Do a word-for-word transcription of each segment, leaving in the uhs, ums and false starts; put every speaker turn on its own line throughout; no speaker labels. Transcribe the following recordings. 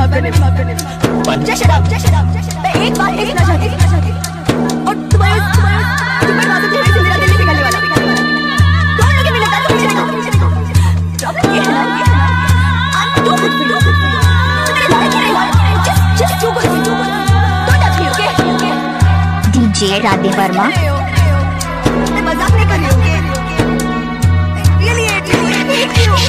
माफ करने just shut up just shut up. मैं एक बात देखना चाहती थी और तुम्हारे तुम्हारे बातों की वजह से मेरा दिल नहीं पिघलने वाला। तुम लोग मिलता तो पीछे देखो प्रॉब्लम ये है ना ये है ना I am too good for you. मेरे लाइक ही नहीं just just too good too good don't touch me okay okay.
DJ Radhe Verma
मैं मजाक नहीं कर रही हूँ ओके रियली इट यू।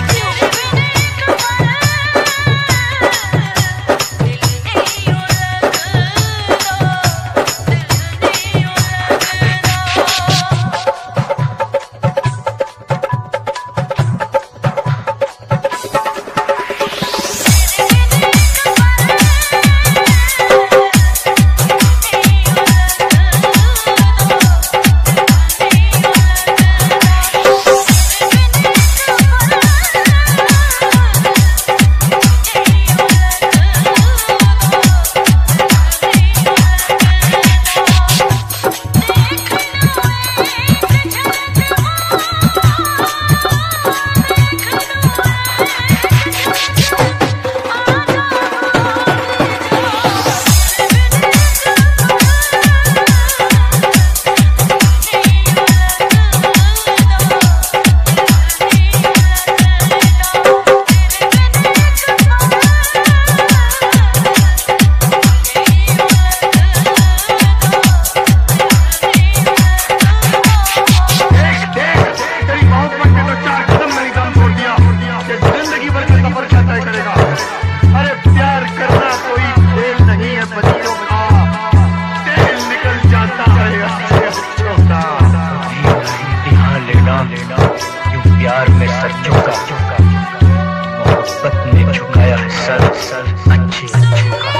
प्यार में सर झुका, मोहब्बत ने झुकाया है सर सर अच्छी झुका।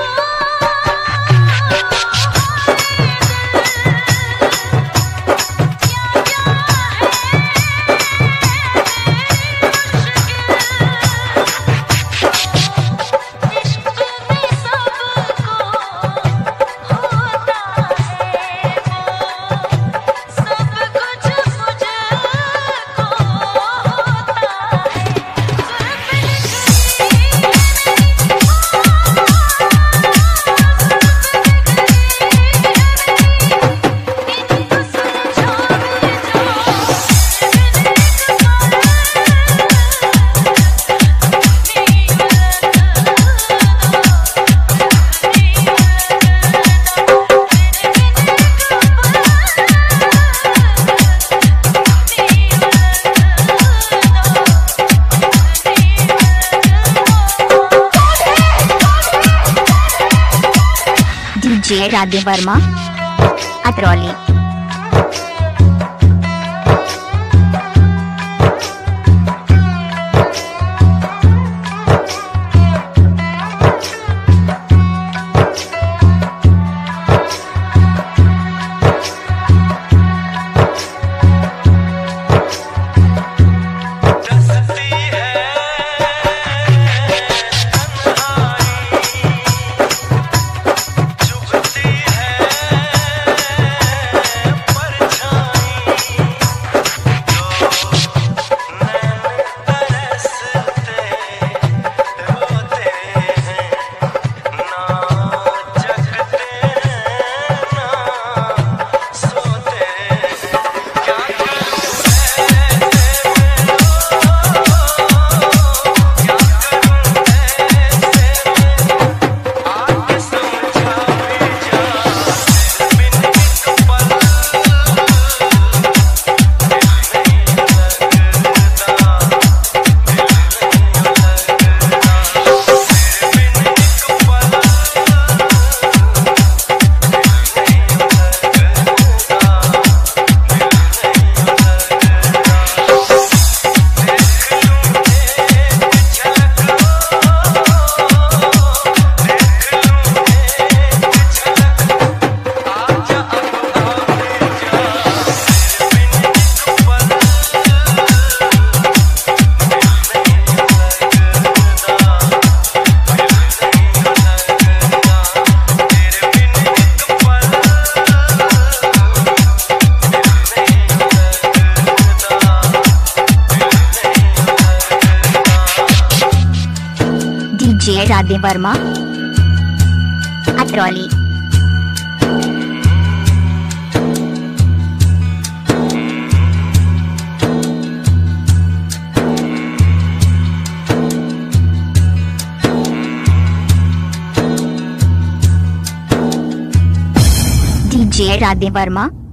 डीजे राधे वर्मा अतरौली। राधे वर्मा अतरौली। डीजे राधे वर्मा